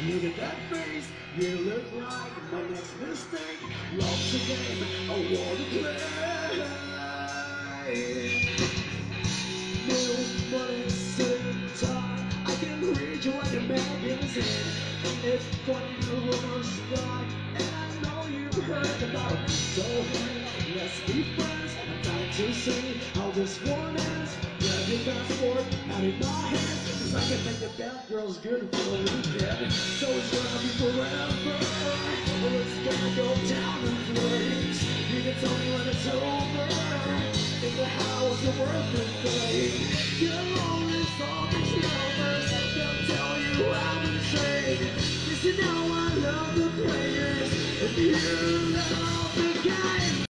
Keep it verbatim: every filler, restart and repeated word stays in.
Look at that face, you look like my next mistake. Love's a game, I wanna play. No money, sitting time. I can read you like a magazine. It's funny the rumors start, and I know you've heard about it. So hey, let's be friends. I'm trying to see how this one ends. Grab your passport out in my hand, 'cause I can make the bad girls good for a weekend. So it's gonna be forever, or it's gonna go down in flames. You can tell me when it's over, if the house is worth the thing. You'll only fall these lovers, they'll tell you I'm insane. 'Cause you know I love the players, and you